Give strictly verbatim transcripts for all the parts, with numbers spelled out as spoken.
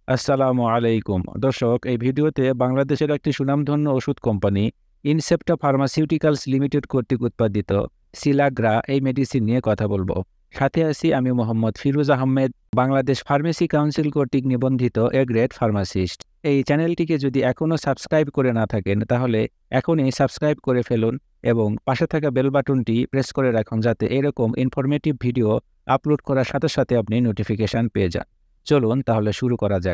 আসসালামু আলাইকুম দর্শক, এই ভিডিওতে বাংলাদেশের একটি সুনামধন্য ওষুধ কোম্পানি ইনসেপ্টা ফার্মাসিউটিক্যালস লিমিটেড কর্তৃক উৎপাদিত সিলাগ্রা এই মেডিসিন নিয়ে কথা বলবো। সাথে আছি আমি মোহাম্মদ ফিরোজ আহমেদ, বাংলাদেশ ফার্মেসি কাউন্সিল কর্তৃক নিবন্ধিত এ গ্রেড ফার্মাসিস্ট। এই চ্যানেলটিকে যদি এখনও সাবস্ক্রাইব করে না থাকেন তাহলে এখনই সাবস্ক্রাইব করে ফেলুন এবং পাশে থাকা বেল বাটনটি প্রেস করে রাখুন, যাতে এরকম ইনফরমেটিভ ভিডিও আপলোড করার সাথে সাথে আপনি নোটিফিকেশান পেয়ে যান। চলুন তাহলে শুরু করা যাক।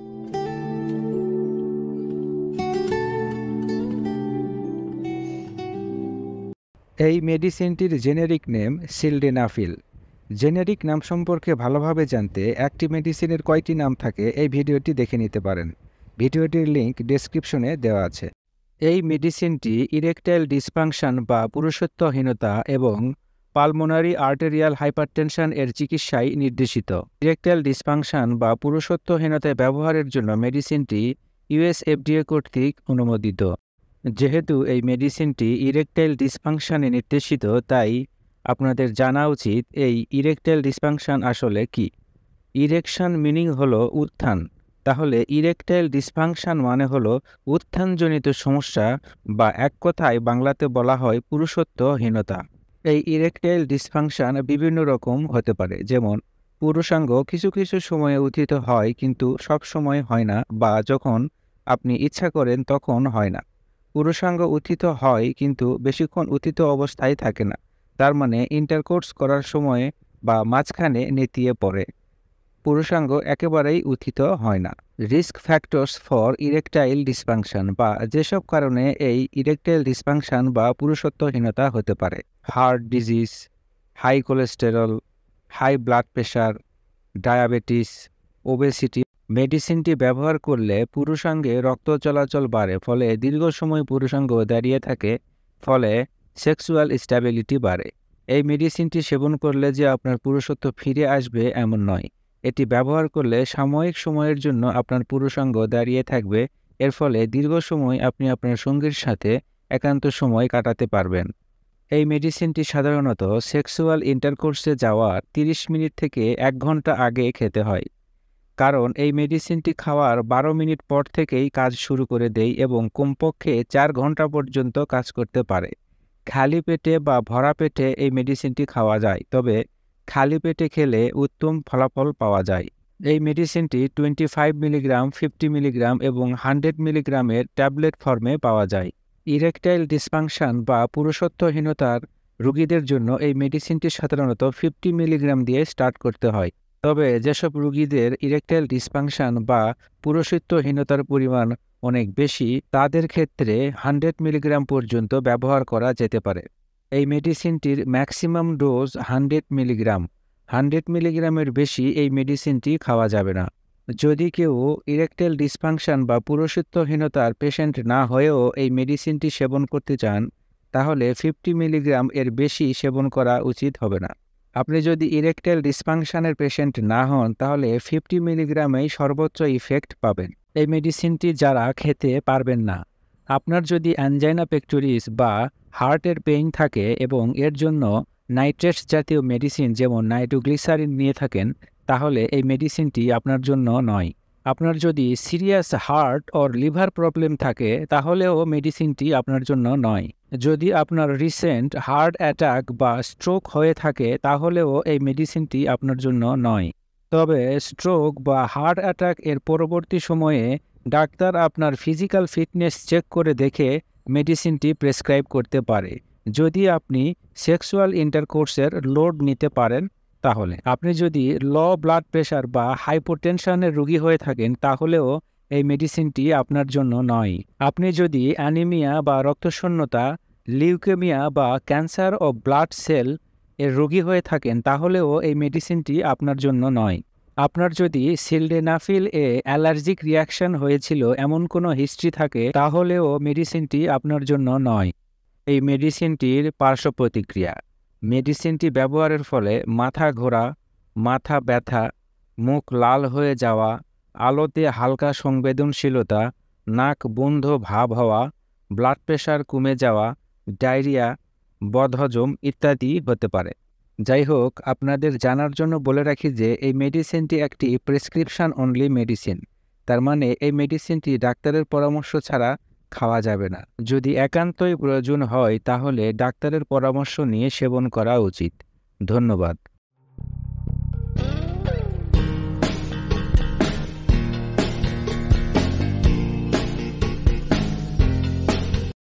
এই মেডিসিনটির জেনেরিক নেম সিলডেনাফিল। জেনেরিক নাম সম্পর্কে ভালোভাবে জানতে একটি মেডিসিনের কয়টি নাম থাকে এই ভিডিওটি দেখে নিতে পারেন। ভিডিওটির লিংক ডেসক্রিপশনে দেওয়া আছে। এই মেডিসিনটি ইরেকটাইল ডিসফাংশন বা পুরুষত্বহীনতা এবং পালমোনারি আর্টেরিয়াল হাইপারটেনশন এর চিকিৎসায় নির্দেশিত। ইরেকটাইল ডিসফাংশন বা পুরুষত্বহীনতায় ব্যবহারের জন্য মেডিসিনটি ইউএস এফডিএ কর্তৃক অনুমোদিত। যেহেতু এই মেডিসিনটি ইরেকটাইল ডিসফাংশনে নির্দেশিত, তাই আপনাদের জানা উচিত এই ইরেকটাইল ডিসফাংশন আসলে কি। ইরেকশন মিনিং হলো উত্থান, তাহলে ইরেকটাইল ডিসফাংশন মানে হলো উত্থানজনিত সমস্যা, বা এক কথায় বাংলাতে বলা হয় পুরুষত্বহীনতা। এই ইরেকটাইল ডিসফাংশন বিভিন্ন রকম হতে পারে, যেমন পুরুষাঙ্গ কিছু কিছু সময়ে উত্থিত হয় কিন্তু সব সময় হয় না, বা যখন আপনি ইচ্ছা করেন তখন হয় না। পুরুষাঙ্গ উত্থিত হয় কিন্তু বেশিক্ষণ উত্থিত অবস্থায় থাকে না, তার মানে ইন্টারকোর্স করার সময় বা মাঝখানে নেতিয়ে পড়ে। পুরুষাঙ্গ একেবারেই উত্থিত হয় না। Risk factors for erectile dysfunction, বা যেসব কারণে এই ইরেকটাইল ডিসফাংশন বা পুরুষত্বহীনতা হতে পারে: heart disease, high cholesterol, high blood pressure, diabetes, obesity. মেডিসিনটি ব্যবহার করলে পুরুষাঙ্গে রক্ত চলাচল বাড়ে, ফলে দীর্ঘ সময় পুরুষাঙ্গ দাঁড়িয়ে থাকে, ফলে সেক্সুয়াল স্ট্যাবিলিটি বাড়ে। এই মেডিসিনটি সেবন করলে যে আপনার পুরুষত্ব ফিরে আসবে এমন নয়। এটি ব্যবহার করলে সাময়িক সময়ের জন্য আপনার পুরুষাঙ্গ দাঁড়িয়ে থাকবে, এর ফলে দীর্ঘ সময় আপনি আপনার সঙ্গীর সাথে একান্ত সময় কাটাতে পারবেন। এই মেডিসিনটি সাধারণত সেক্সুয়াল ইন্টারকোর্সে যাওয়ার তিরিশ মিনিট থেকে এক ঘন্টা আগে খেতে হয়, কারণ এই মেডিসিনটি খাওয়ার বারো মিনিট পর থেকেই কাজ শুরু করে দেয় এবং কমপক্ষে চার ঘন্টা পর্যন্ত কাজ করতে পারে। খালি পেটে বা ভরা পেটে এই মেডিসিনটি খাওয়া যায়, তবে খালি পেটে খেলে উত্তম ফলাফল পাওয়া যায়। এই মেডিসিনটি twenty five milligram, fifty milligram এবং হান্ড্রেড মিলিগ্রামের ট্যাবলেট ফর্মে পাওয়া যায়। ইরেকটাইল ডিসফাংশন বা পুরুষত্বহীনতার রোগীদের জন্য এই মেডিসিনটি সাধারণত ফিফটি মিলিগ্রাম দিয়ে স্টার্ট করতে হয়, তবে যেসব রোগীদের ইরেকটাইল ডিসফাংশন বা পুরুষত্বহীনতার পরিমাণ অনেক বেশি, তাদের ক্ষেত্রে হান্ড্রেড মিলিগ্রাম পর্যন্ত ব্যবহার করা যেতে পারে। এই মেডিসিনটির maximum dose hundred milligram. Hundred মিলিগ্রামের বেশি এই মেডিসিনটি খাওয়া যাবে না। যদি কেউ ইরেকটাইল ডিসফাংশন বা পুরুষত্বহীনতার পেশেন্ট না হয়েও এই মেডিসিনটি সেবন করতে চান, তাহলে ফিফটি মিলিগ্রাম এর বেশি সেবন করা উচিত হবে না। আপনি যদি ইরেকটাইল ডিসফাংশনের পেশেন্ট না হন, তাহলে ফিফটি মিলিগ্রামেই সর্বোচ্চ ইফেক্ট পাবেন। এই মেডিসিনটি যারা খেতে পারবেন না, আপনার যদি অ্যানজাইনা পেক্টোরিস বা হার্টের পেইন থাকে এবং এর জন্য নাইট্রেটস জাতীয় মেডিসিন যেমন নাইট্রোগ্লিসারিন নিয়ে থাকেন, তাহলে এই মেডিসিনটি আপনার জন্য নয়। আপনার যদি সিরিয়াস হার্ট ও লিভার প্রবলেম থাকে, তাহলেও মেডিসিনটি আপনার জন্য নয়। যদি আপনার রিসেন্ট হার্ট অ্যাটাক বা স্ট্রোক হয়ে থাকে, তাহলেও এই মেডিসিনটি আপনার জন্য নয়। তবে স্ট্রোক বা হার্ট অ্যাটাক এর পরবর্তী সময়ে ডাক্তার আপনার ফিজিক্যাল ফিটনেস চেক করে দেখে মেডিসিনটি প্রেসক্রাইব করতে পারে। যদি আপনি সেক্সুয়াল ইন্টারকোর্সের লোড নিতে পারেন, তাহলে আপনি যদি লো ব্লাড প্রেশার বা হাইপোটেনশনের রোগী হয়ে থাকেন, তাহলেও এই মেডিসিনটি আপনার জন্য নয়। আপনি যদি অ্যানিমিয়া বা রক্তশূন্যতা, লিউকেমিয়া বা ক্যান্সার ও ব্লাড সেল এর রোগী হয়ে থাকেন, তাহলেও এই মেডিসিনটি আপনার জন্য নয়। আপনার যদি সিলডেনাফিল এ অ্যালার্জিক রিয়াকশন হয়েছিল এমন কোনো হিস্ট্রি থাকে, তাহলেও মেডিসিনটি আপনার জন্য নয়। এই মেডিসিনটির পার্শ্ব প্রতিক্রিয়া: মেডিসিনটি ব্যবহারের ফলে মাথা ঘোরা, মাথা ব্যথা, মুখ লাল হয়ে যাওয়া, আলোতে হালকা সংবেদনশীলতা, নাক বন্ধ ভাব হওয়া, ব্লাড প্রেশার কমে যাওয়া, ডায়রিয়া, বদহজম ইত্যাদি হতে পারে। যাই হোক, আপনাদের জানার জন্য বলে রাখি যে এই মেডিসিনটি একটি প্রেসক্রিপশন অনলি মেডিসিন। তার মানে এই মেডিসিনটি ডাক্তারের পরামর্শ ছাড়া খাওয়া যাবে না। যদি একান্তই প্রয়োজন হয় তাহলে ডাক্তারের পরামর্শ নিয়ে সেবন করা উচিত। ধন্যবাদ।